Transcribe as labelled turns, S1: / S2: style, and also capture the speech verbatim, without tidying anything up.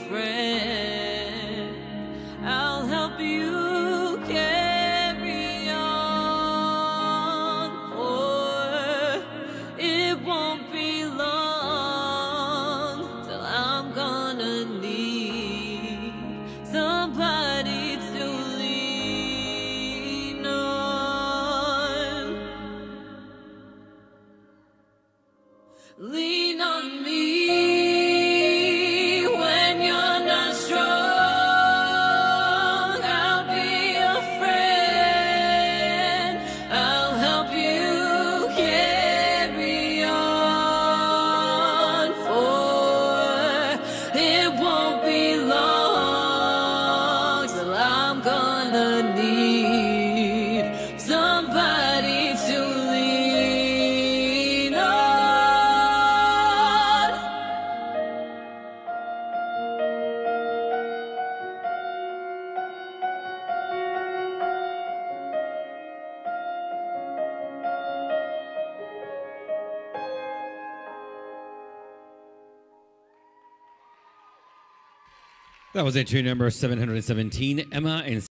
S1: friend. I'll help you carry on, for it won't be long till I'm gonna need somebody to lean on. Lean on me when you're not strong. I'll be your friend. I'll help you carry on, for it won't be long till I'm gonna need somebody to lean on.
S2: That was entry number seven hundred seventeen, Emma and